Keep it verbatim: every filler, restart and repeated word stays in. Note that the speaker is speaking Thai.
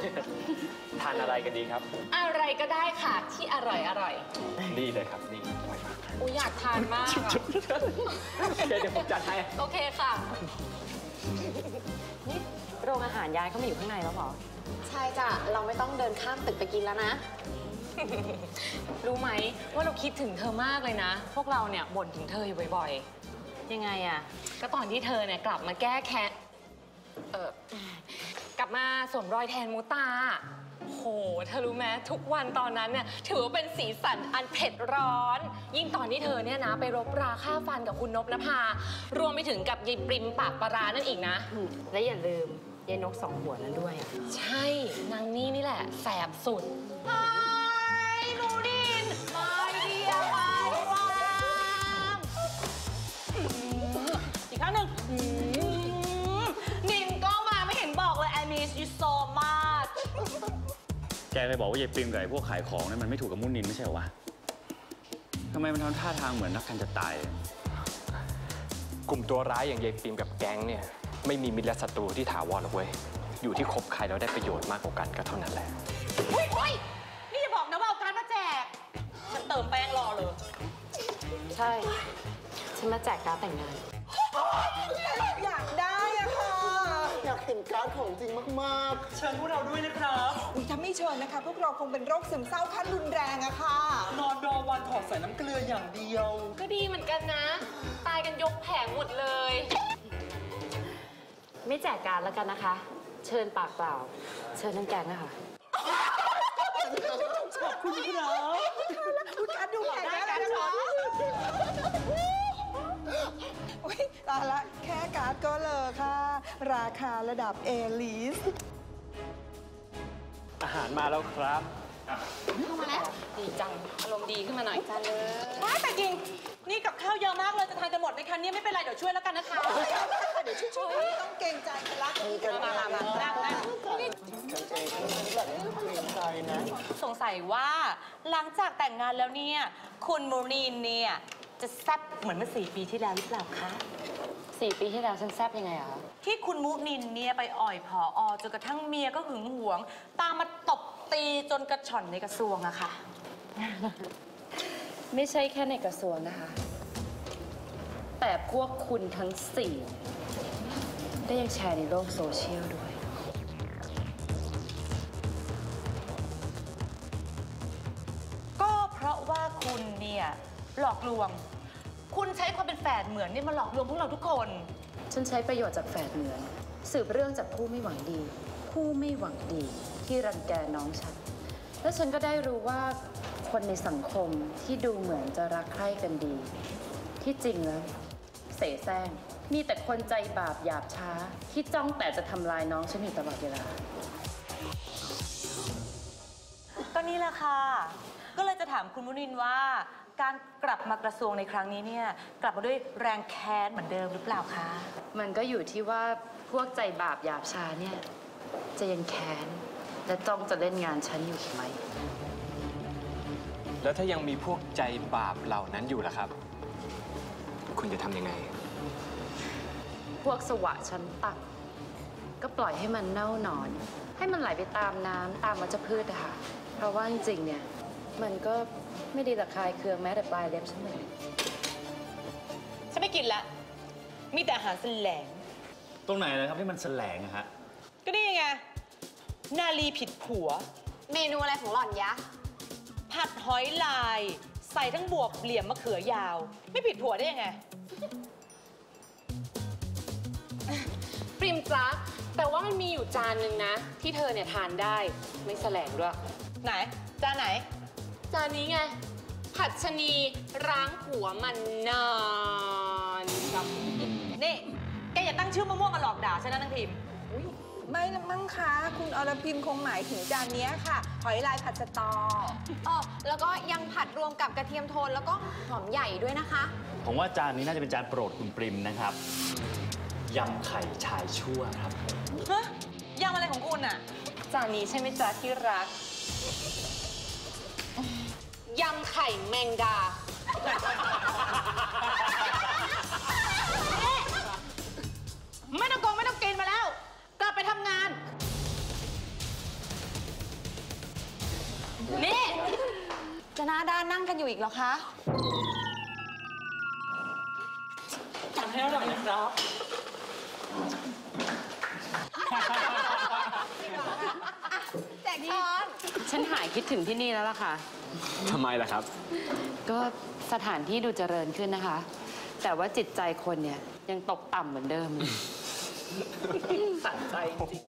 ทานอะไรกันดีครับอะไรก็ได้ค่ะที่อร่อยอร่อยนี่เลยครับนี่อร่อยมากอูอยากทานมากอะโอเคเดี๋ยวผมจัดให้โอเคค่ะนี่โรงอาหารย้ายเข้ามาอยู่ข้างในแล้วเหรอใช่จ้ะเราไม่ต้องเดินข้ามตึกไปกินแล้วนะรู้ไหมว่าเราคิดถึงเธอมากเลยนะพวกเราเนี่ยบ่นถึงเธออยู่บ่อยๆยังไงอะก็ตอนที่เธอเนี่ยกลับมาแก้แค้นเออกลับมาสวมรอยแทนมูตาโหเธอรู้ไหมทุกวันตอนนั้นเนี่ยถือว่าเป็นสีสันอันเผ็ดร้อนยิ่งตอนที่เธอเนี่ยนะไปรบราฆ่าฟันกับคุณนพนภารวมไปถึงกับยายปริมปากปลาร้านั่นอีกนะและอย่าลืมยายนกสองหัวนั้นด้วยใช่นางนี่นี่แหละแสบสุดไอ้หนูดินมาเดียวไปวางอีกครั้งหนึ่งนินก็มาไม่เห็นบอกเลย I miss you so much แกเคยบอกว่ายายปริมกับไอ้พวกขายของนั้นมันไม่ถูกกับมุ่นนินไม่ใช่เหรอวะทำไมมันทำท่าทางเหมือนนักกันจะตายกลุ่มตัวร้ายอย่างยายปริมกับแก๊งเนี่ยไม่มีมิตรและศัตรูที่ถาวรหรอกเว้ยอยู่ที่คบใครแล้วได้ประโยชน์มากกว่ากันก็เท่านั้นแหละเฮ้ยเฮ้ยนี่จะบอกนะว่าเอาการมาแจกฉันเติมแป้งรอเลยใช่ฉันมาแจกการ์ดแต่งงานอยากได้อะค่ะอยากเห็นการ์ดของจริงมากๆเชิญพวกเราด้วยนะครับอุ้ยถ้าไม่เชิญนะคะพวกเราคงเป็นโรคซึมเศร้าขั้นรุนแรงอะค่ะนอนดอวันถอดใส่น้ำเกลืออย่างเดียวก็ดีเหมือนกันนะตายกันยกแผงหมดเลยไม่แจกการ์ดแล้วกันนะคะเชิญปากเปล่าเชิญทั้งแกงนะคะขอบคุณครับคุณการดูแข็งได้แล้วนะคะตายละแค่การ์ดก็เลยค่ะราคาระดับเอลิสอาหารมาแล้วครับเข้ามาแล้วดีจังอารมณ์ดีขึ้นมาหน่อยจ้าเลยว้าแต่จริงนี่กับข้าวเยอะมากเลยจะทานกันหมดไหมคะเนี่ยไม่เป็นไรเดี๋ยวช่วยแล้วกันนะคะเดี๋ยวช่วยๆต้องเกรงใจกันละมามามานั่งนั่งสงสัยว่าหลังจากแต่งงานแล้วเนี่ยคุณมูนีนเนี่ยจะแซ่บเหมือนเมื่อสี่ปีที่แล้วหรือเปล่าคะสี่ปีที่แล้วฉันแซ่บยังไงอะคะที่คุณมุนินเนี่ยไปอ่อยผอจนกระทั่งเมียก็หึงหวงตามมาตบตีจนกระชอนในกระทรวงอะค่ะไม่ใช่แค่ในกระทรวงนะคะแต่พวกคุณทั้งสี่ได้ยังแชร์ในโลกโซเชียลด้วยก็เพราะว่าคุณเนี่ยหลอกลวงคุณใช้ความเป็นแฝดเหมือนนี่มาหลอกลวงพวกเราทุกคนฉันใช้ประโยชน์จากแฝดเหมือนสืบเรื่องจากผู้ไม่หวังดีผู้ไม่หวังดีที่รังแกน้องฉันและฉันก็ได้รู้ว่าคนในสังคมที่ดูเหมือนจะรักใคร่กันดีที่จริงแล้วเสแสร้งมีแต่คนใจบาปหยาบช้าที่จ้องแต่จะทำลายน้องฉันอยู่ตลอดเวลาก็นี่แหละค่ะก็เลยจะถามคุณมุนินว่าการกลับมากระทรวงในครั้งนี้เนี่ยกลับมาด้วยแรงแค้นเหมือนเดิมหรือเปล่าคะมันก็อยู่ที่ว่าพวกใจบาปหยาบช้าเนี่ยจะยังแค้นและจ้องจะเล่นงานฉันอยู่ไหมแล้วถ้ายังมีพวกใจบาปเหล่านั้นอยู่ล่ะครับคุณจะทำยังไงพวกสวะชั้นต่ำก็ปล่อยให้มันเน่าหนอนให้มันไหลไปตามน้ำตามวัชพืชอะค่ะเพราะว่าจริงๆเนี่ยมันก็ไม่ดีระคายเคืองแม้แต่ปลายเล็บฉันเลยฉันไม่กินละมีแต่อาหารแสลงตรงไหนเลยครับที่มันแสลงอะฮะก็นี่ไงนาลีผิดผัวเมนูอะไรของหล่อนยะผัดหอยลายใส่ทั้งบวบเหลี่ยมมะเขือยาวไม่ผิดผัวได้ยังไงปริมจ๊ะแต่ว่ามันมีอยู่จานหนึ่งนะที่เธอเนี่ยทานได้ไม่แสลงด้วยไหนจานไหนจานนี้ไงผัดชะนีร้างผัวมันนานนี่แกอย่าตั้งชื่อมะม่วงมาหลอกด่าฉันนะนางพิมไม่ละมั้งคะคุณอรพิมคงหมายถึงจานนี้ค่ะหอยลายผัดสตออ๋อแล้วก็ยังผัดรวมกับกระเทียมโทนแล้วก็หอมใหญ่ด้วยนะคะผมว่าจานนี้น่าจะเป็นจานโปรดคุณปริมนะครับยำไข่ชายชั่วครับฮะยำอะไรของคุณอะจานนี้ใช่ไหมจ๊ะที่รักยำไข่แมงดาไม่ต้องกงไม่ต้องกินมาแล้วกลับไปทำงานหน้าด้านนั่งกันอยู่อีกเหรอคะทำให้อร่อยนะครับแจกช้อนฉันหายคิดถึงที่นี่แล้วล่ะค่ะทำไมล่ะครับก็สถานที่ดูเจริญขึ้นนะคะ แต่ว่าจิตใจคนเนี่ยยังตกต่ำเหมือนเดิมเลยสั่นใจจริง